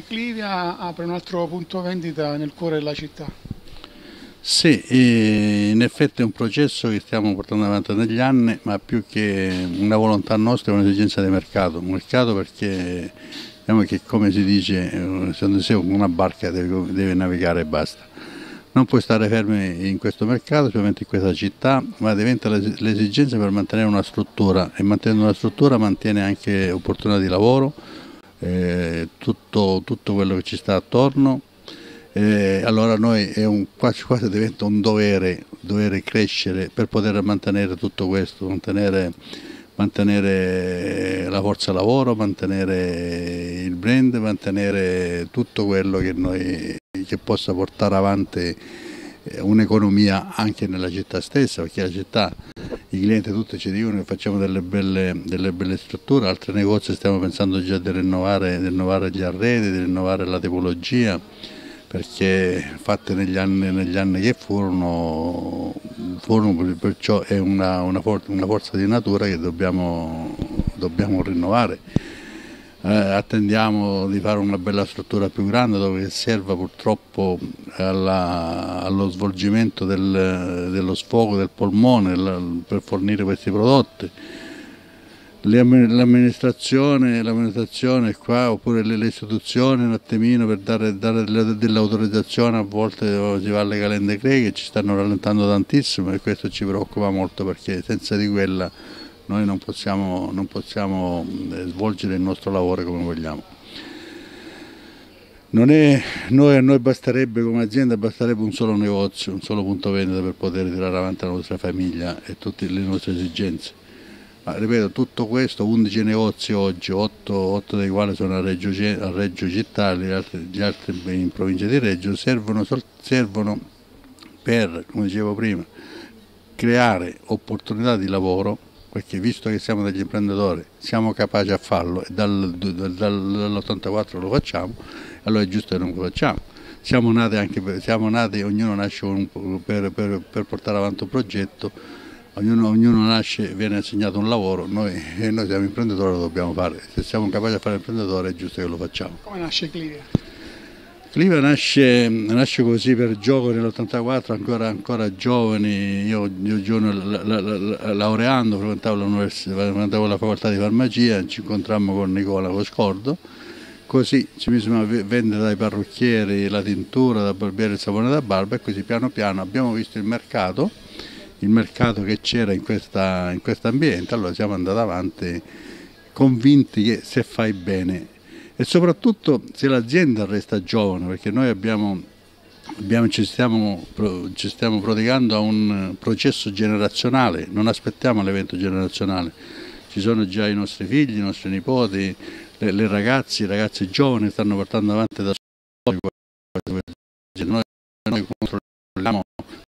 Clivia apre un altro punto vendita nel cuore della città. Sì, in effetti è un processo che stiamo portando avanti negli anni, ma più che una volontà nostra è un'esigenza di mercato. Un mercato perché diciamo che, come si dice, se una barca deve navigare e basta. Non puoi stare fermi in questo mercato, specialmente in questa città, ma diventa l'esigenza per mantenere una struttura, e mantenendo una struttura mantiene anche opportunità di lavoro, tutto quello che ci sta attorno. Allora noi quasi diventa un dovere crescere per poter mantenere tutto questo, mantenere la forza lavoro, mantenere il brand, mantenere tutto quello che possa portare avanti un'economia anche nella città stessa, perché la città, i clienti tutti ci dicono che facciamo delle belle strutture, altri negozi stiamo pensando già di rinnovare gli arredi, di rinnovare la tipologia, perché fatte negli anni che furono, perciò è una forza di natura che dobbiamo rinnovare. Attendiamo di fare una bella struttura più grande dove serva purtroppo allo svolgimento dello sfogo del polmone per fornire questi prodotti. L'amministrazione qua, oppure le istituzioni un attimino per dare dell'autorizzazione, a volte si va alle calende greche, ci stanno rallentando tantissimo e questo ci preoccupa molto, perché senza di quella noi non possiamo svolgere il nostro lavoro come vogliamo. A noi basterebbe, come azienda, un solo negozio, un solo punto vendita per poter tirare avanti la nostra famiglia e tutte le nostre esigenze. Ma ripeto, tutto questo, 11 negozi oggi, 8 dei quali sono a Reggio Città, gli altri in provincia di Reggio, servono per, come dicevo prima, creare opportunità di lavoro, perché visto che siamo degli imprenditori siamo capaci a farlo e dall'84 lo facciamo, allora è giusto che non lo facciamo. Siamo nati, ognuno nasce per portare avanti un progetto. Ognuno nasce, viene assegnato un lavoro, noi siamo imprenditori, lo dobbiamo fare. Se siamo capaci di fare l'imprenditore è giusto che lo facciamo. Come nasce Clivia? Clivia nasce così per gioco nell'84, ancora giovani. Io laureando frequentavo la facoltà di farmacia, ci incontrammo con Nicola Coscordo, così ci misimo a vendere dai parrucchieri la tintura, da barbiere il sapone da barba, e così piano piano abbiamo visto il mercato che c'era in questo ambiente, allora siamo andati avanti convinti che se fai bene e soprattutto se l'azienda resta giovane, perché noi ci stiamo prodigando a un processo generazionale, non aspettiamo l'evento generazionale, ci sono già i nostri figli, i nostri nipoti, i ragazzi giovani stanno portando avanti da soli, noi controlliamo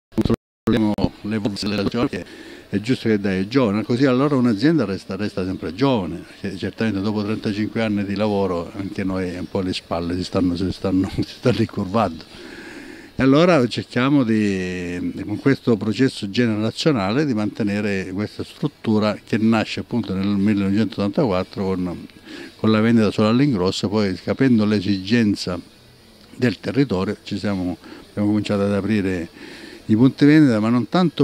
le forze della giovane, è giusto che dai giovane, così allora un'azienda resta sempre giovane, perché certamente dopo 35 anni di lavoro anche noi un po' le spalle si stanno ricurvando. E allora cerchiamo con questo processo generazionale di mantenere questa struttura che nasce appunto nel 1984 con la vendita solo all'ingrosso, poi capendo l'esigenza del territorio abbiamo cominciato ad aprire i punti vendita, ma non tanto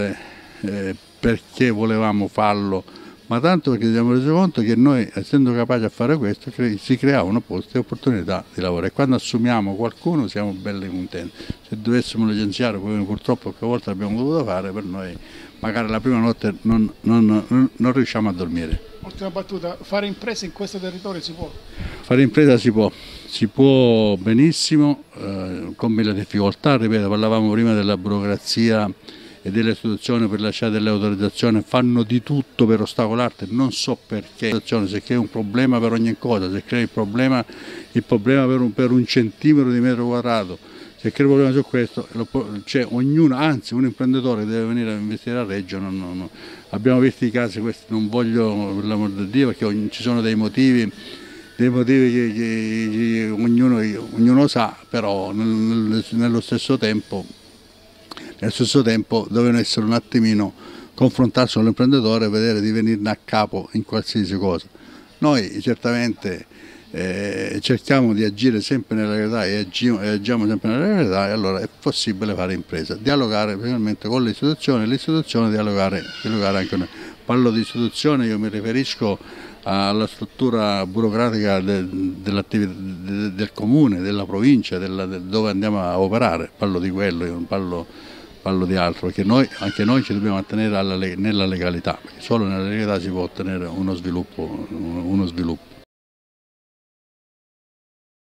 perché volevamo farlo, ma tanto perché ci siamo resi conto che noi, essendo capaci a fare questo, si creavano posti e opportunità di lavoro, e quando assumiamo qualcuno siamo belli contenti. Se dovessimo licenziare, come purtroppo qualche volta l'abbiamo dovuto fare, per noi magari la prima notte non riusciamo a dormire. Ultima battuta, fare impresa in questo territorio si può? Fare impresa si può benissimo, con mille difficoltà, ripeto, parlavamo prima della burocrazia e delle istituzioni per lasciare delle autorizzazioni, fanno di tutto per ostacolarti, non so perché, se crei un problema per ogni cosa, se crei il problema per un centimetro di metro quadrato, se crei un problema su questo, ognuno, anzi un imprenditore che deve venire a investire a Reggio, abbiamo visto i casi, questi non voglio per l'amor di Dio, perché ci sono dei motivi che ognuno sa, però nello stesso tempo devono essere un attimino confrontarsi con l'imprenditore e vedere di venirne a capo in qualsiasi cosa. Noi certamente cerchiamo di agire sempre nella legalità e agiamo sempre nella legalità, e allora è possibile fare impresa, dialogare principalmente con le istituzioni dialogare anche noi. Parlo di istituzione, io mi riferisco alla struttura burocratica del comune, della provincia, dove andiamo a operare, parlo di quello, io non parlo di altro, perché anche noi ci dobbiamo mantenere nella legalità, perché solo nella legalità si può ottenere uno sviluppo.